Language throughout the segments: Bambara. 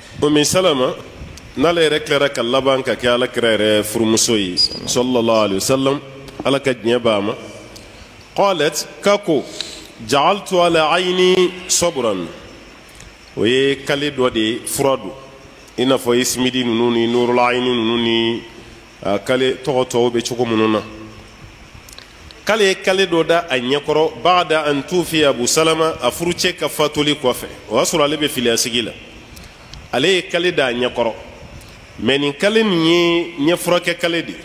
Ummi Salama n'ale yɛrɛ tilara ka laban ka kɛ alakira yɛrɛ furumuso ye sallallahu alaihi wasallam, ala ka diɲɛ b'a ma. Qalat kako ja'altu ala ayni sabran, o ye kale dɔ de fura don i n'a fɔ ismidi ninnu ni nurul ayni ninnu ni kale tɔgɔ tɔw bɛ cogo minnu na. K'ale ye kale dɔ da a ɲɛkɔrɔ ba'da an tufiya Abu Salama, a furucɛ ka fatuli kɔfɛ. O y'a sɔrɔ ale bɛ filiyasigi la. Ale ye kale da a ɲɛkɔrɔ, mais nin kale nin ye ɲɛfurakɛ kale de.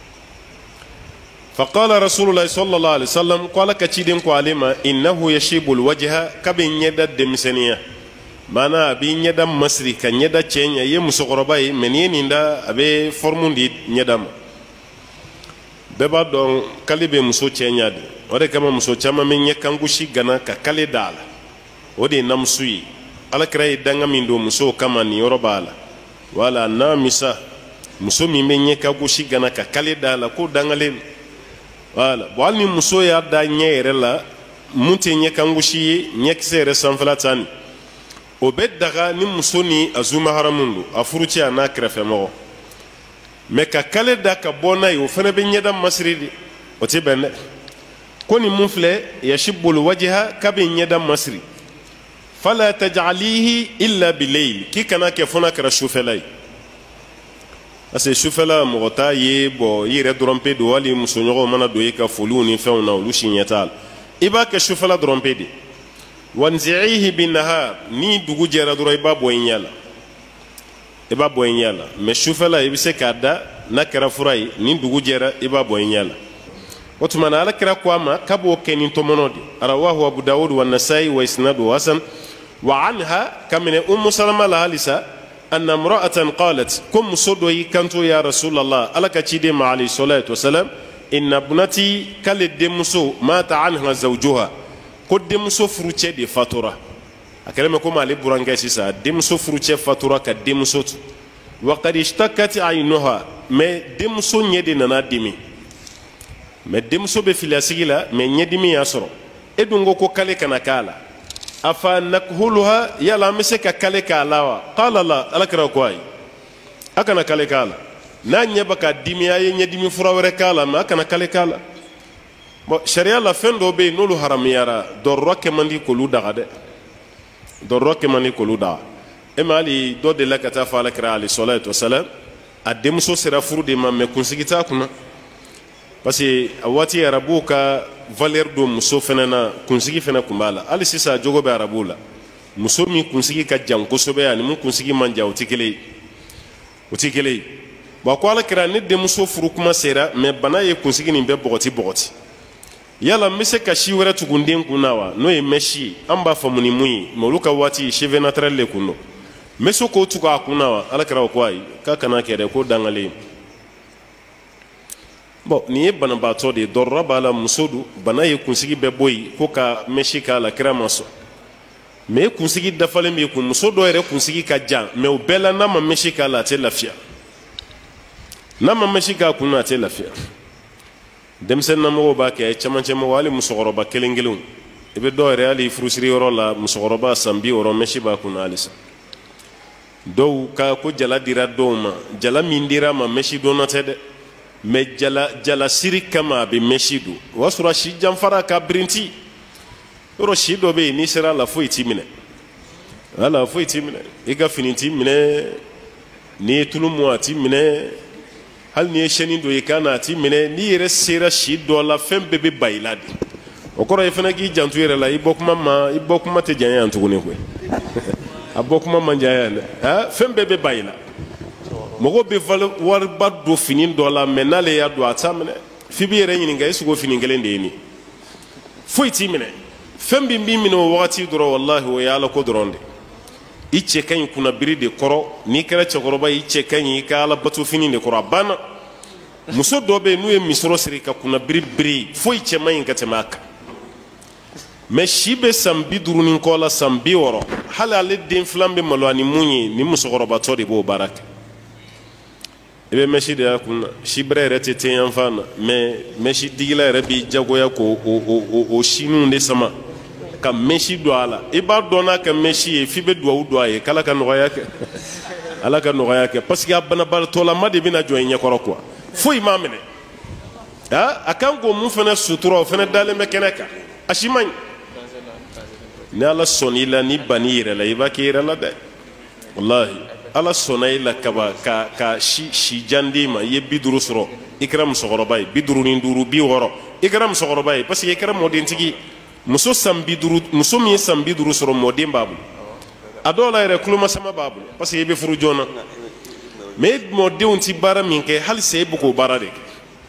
Faqala Rasulullah sallallahu alaihi wasallam, ko ala ka ciden ko ale ma, innahu yashibul wajha, kabe ɲɛda denmisɛnniya, maana a bɛ ɲɛda masiri ka ɲɛda cɛɲa. Ye musokɔrɔba ye, mais nin ye nin da a bɛ forme di ɲɛda ma. Bɛɛ b'a dɔn kale bɛ muso cɛɲa de, o de kama muso caman bɛ ɲɛkangosi gana ka kale da a la. O de ye namusu ye. Alakira ye danga min don muso kama nin yɔrɔ b'a la. Wala n'a misa muso min bɛ ɲɛkangosi gana ka kale da a la ko dangalen. Wala bon hali ni muso y'a da ɲɛ yɛrɛ la mun tɛ ɲɛkangosi ye, ɲɛkisɛ yɛrɛ sanfɛla ta nin, o bɛ daga ni muso ni a zumaharamu don, a furucɛ a n'a kɛrɛfɛmɔgɔ. Mais ka kale da ka bɔ n'a ye, o fana bɛ ɲɛda masiri de, o tɛ bɛn dɛ. Ko nin mun filɛ yashibul wajha, k'a bɛ ɲɛda masiri. Fala taj'alihi illa bilayl, k'i kana kɛ fo n'a kɛra sufɛla ye. Parce que sufɛla mɔgɔ t'a ye, bon i yɛrɛ dɔrɔn pe don, hali musoɲɔgɔnw mana don i ka foliw ni fɛnw na olu si ɲɛ t'a la. I b'a kɛ sufɛla dɔrɔn pe de. Wanzi'ihi bin nahar, ni dugu jɛra dɔrɔn i b'a bɔ i ɲɛ la. I b'a bɔ i ɲɛ la, mais sufɛla i bɛ se k'a da n'a kɛra fura ye, ni dugu jɛra i b'a bɔ i ɲɛ la. O tuma na alakira ko a ma k'a b'o kɛ ni tɔmɔnɔ de. Rawahu Abu Dawud wa Nasa'i wa isnadu hasan. Wa anha, kamine Ummu Salama la halisa, anna imra'atan qalat, ko muso dɔ y'i kanto ya Rasulallah, ala ka ciden ma alayhi salatu wasalam, inna bunati, k'ale denmuso mata anha zawjuha, ko denmuso furucɛ de fatura. A kɛlen bɛ komi ale burankɛ sisan, denmuso furucɛ fatura ka denmuso to. Wa qad ishtakat aynuha, mais denmuso ɲɛ de nana dimi. Mais denmuso bɛ filiyasigi la, mais ɲɛdimi y'a sɔrɔ. E dun ko k'ale kana k'a la. Afa nakhuluha, yala an bɛ se ka kale k'a la wa? Qala la, alakira ko ayi, a kana kale k'a la. N'a ɲɛ bɛ ka dimi, a ye ɲɛdimi fura wɛrɛ k'a la, mais a kana kale k'a la. Bon sariya la fɛn dɔw bɛ yen n'olu haramuyara, dɔrɔrɔ kɛ man di k'olu daga dɛ. Dɔrɔrɔ kɛ man di k'olu daga. E ma hali dɔ delila ka taa fɔ alakira alayhi salatu wasalam, a denmuso sera furu de ma, mais kunsigi t'a kunna. Parce que a waati arabuw ka valeur don muso fana na, kunsigi fana kun b'a la. Hali sisan jogo bɛ arabuw la. Muso min kunsigi ka jan kosɛbɛ ani mun kunsigi man jan, o tɛ kelen ye. O tɛ kelen ye. Bon ko alakira ne denmuso furu kuma sera, mais bana ye kunsigi nin bɛɛ bɔgɔti bɔgɔti. Yala n bɛ se ka si wɛrɛ tugu n den kun na wa? N'o ye mèche ye, an b'a faamu ni mun ye, mais olu ka waati cheveux naturel de kun don. N bɛ se k'o tugu a kun na wa? Alakira ko ayi, k'a kana kɛ dɛ, ko dangalen. Bon nin ye banabaatɔ de ye, dɔrɔrɔ b'a la, muso don, bana ye kunsigi bɛɛ bɔ yen ko ka mèche k'a la, kira ma sɔn. Mais kunsigi dafalen b'i kun, muso dɔw yɛrɛ kunsigi ka jan, mais o bɛɛ la n'a ma mèche k'a la a tɛ lafiya. N'a ma mèche k'a kun na a tɛ lafiya. Denmisɛnninamɔgɔw b'a kɛ, cɛmancɛ mɔgɔ, hali musokɔrɔba kelen kelenw. I bɛ dɔw yɛrɛ hali furusiri yɔrɔ la, musokɔrɔba san 60 mèche b'a kun na halisa. Dɔw ka ko jala dira dɔw ma, jala min dira ma mèche donna tɛ dɛ. Mais jala siri kama a bɛ mèche don. O y'a sɔrɔ si janfara ka birinti. Yɔrɔ si dɔ bɛ yen n'i sera a la foyi t'i minɛ. Wala foyi t'i minɛ. I ka fini t'i minɛ, n'i ye tulu mun a t'i minɛ, hali n'i ye chaîne don i kan na a t'i minɛ. N'i yɛrɛ sera si dɔ la fɛn bɛɛ bɛ ba i la de. O kɔrɔ ye fana k'i janto i yɛrɛ la, i bɔ kuma tɛ janya yan tuguni koyi. A bɔ kuma man jan yan dɛ. Fɛn bɛɛ bɛ ba i la. Mɔgɔ bɛ wariba don fini dɔ la, mais n'ale y'a don a t'a minɛ. F'i b'i yɛrɛ ɲininka est-ce que o fini kelen de ye nin? Foyi t'i minɛ. Fɛn min b'i minɛ o wagati dɔrɔn, wallahi o ye Ala ko dɔrɔn de. I cɛ ka ɲi kunnabiri de kɔrɔ, n'i kɛra cɛkɔrɔba i cɛ ka ɲi i ka Ala bato fini de kɔrɔ, a banna. Muso dɔ bɛ yen n'u ye misɔrɔ siri ka kunnabiri biri, foyi cɛ man ɲi ka tɛmɛ a kan. Mais si bɛ san 50 ni kɔ la, san 60, hali ale den filan bɛ malo ani mun ye, ni musokɔrɔbatɔ de b'o baara kɛ. I bɛ mèche de y'a kun na, si bɛrɛ yɛrɛ tɛ ten yan fan na, mais mèche digila yɛrɛ b'i jagoya k'o siniw de sama. ka mesi do ala i b'a dɔn n'a ka mesi ye f'i bɛ duwawu do a ye k'ala ka nɔgɔya kɛ ala ka nɔgɔya kɛ parce que a banabaatɔlama de bɛna jɔ i ɲɛkɔrɔ quoi foyi m'a minɛ a kan k'o mun fana sutura o fana dalen bɛ kɛnɛ kan a si man ɲi ni ala sɔnn'i la ni ban'i yɛrɛ la i b'a kɛ i yɛrɛ la dɛ wallahi ala sɔnna i la kaba ka si jan d'i ma i ye 50 sɔrɔ i kɛra musokɔrɔba ye 55 60 i kɛra musokɔrɔba ye parce que i kɛra mɔdentigi muso san 50 muso min ye san 50 sɔrɔ mɔden b'a bolo a dɔw la yɛrɛ kulomasama b'a bolo parce que i bɛ furu joona mais mɔdenw tɛ baara min kɛ hali sa i bɛ k'o baara de kɛ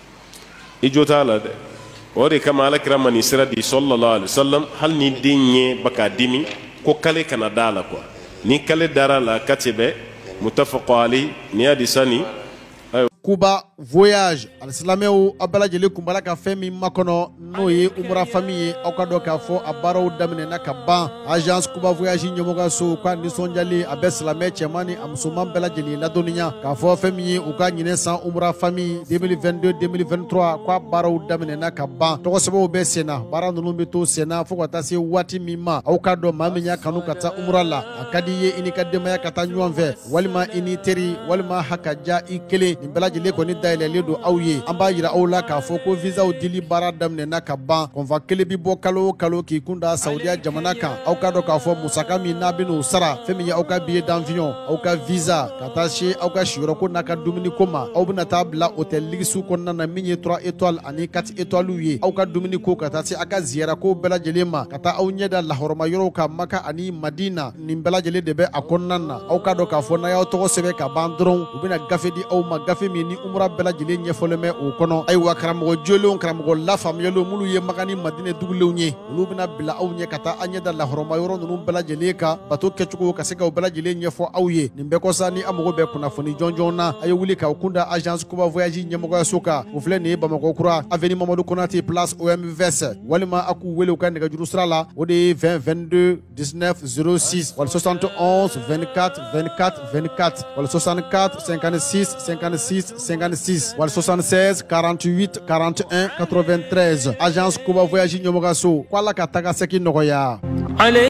i jo t'a la dɛ o de kama alakira ma nin sira di sallallahu alaihi wasallam hali ni den ɲɛ bɛ k'a dimi ko kale kana da a la quoi ni kale dara la kati bɛ mutafaqo alayhi ni hadisa ni Kuba voyage alisilamɛw aw bɛɛ lajɛlen kun b'ala ka fɛn min makɔnɔ n'o ye umra famille ye aw ka dɔn k'a fɔ a baaraw daminɛna ka ban agence Kuba voyage ɲɛmɔgɔso ka nisɔndiyalen a bɛ silamɛ cɛman ni a musoman bɛɛ lajɛlen ladɔnniya k'a fɔ fɛn min ye u ka ɲinɛ san umra famille 2022-2023 k'a baaraw daminɛna ka ban tɔgɔsɛbɛw bɛ sen na baara ninnu bɛ to sen na fo ka taa se waati min ma aw ka dɔn maa min y'a kanu ka taa umra la a ka di i ye i ni ka denbaya ka taa ɲɔgɔn fɛ walima i ni teri walima hakaja i kelen nin bɛɛ lajɛlen kɔni dayɛlɛlen don aw ye an b'a yira aw la k'a fɔ ko visaw dili baara daminɛna ka ban kɔnfa kelen bi bɔ kalo o kalo k'i kun da saudiya jamana kan aw ka dɔn k'a fɔ musaka min n'a bɛn'o sara fɛn min ye aw ka billet d'avion aw ka visa ka taa se aw ka siyɔrɔko n'a ka dumuniko ma aw bɛna taa bila hôtel ligisiw kɔnɔna na min ye 3 étoiles ani 4 étoiles ye aw ka dumuniko ka taa se aw ka ziyarako bɛɛ lajɛlen ma ka taa aw ɲɛda lahɔrɔma yɔrɔw ka maka ani madina nin bɛɛ lajɛlen de bɛ a kɔnɔna na aw ka dɔn k'a fɔ n'a y'aw tɔgɔ sɛbɛn ka ban dɔrɔn u bɛna gafe di aw ma gafe min ni umra bɛɛ lajɛlen ɲɛfɔlen bɛ o kɔnɔ ayiwa karamɔgɔ jolenw karamɔgɔ lafaamuyaliw minnu ye maka ni madinɛ dugulenw ye olu bɛna bila aw ɲɛ ka taa an ɲɛda lahɔrɔma yɔrɔ ninnu bɛɛ lajɛlen kan bato kɛcogo ka se k'aw bɛɛ lajɛlen ɲɛfɔ aw ye nin bɛɛ kɔsa ni an mago bɛ kunnafoni jɔnjɔn na a ye wuli k'aw kunda agence Kuba voyage ɲɛmɔgɔyaso kan o filɛ nin ye bamakɔ kura avenue Mamadou Konate place OMVS walima a k'u wele u ka nɛgɛjuru sira la o de ye 20 22 19 06 wala 71 24 24 24 wala 64 56 56 56 wala 76 48 41 93 agence Kuba voyage ɲɛmɔgɔyaso ko Ala ka taga segin nɔgɔya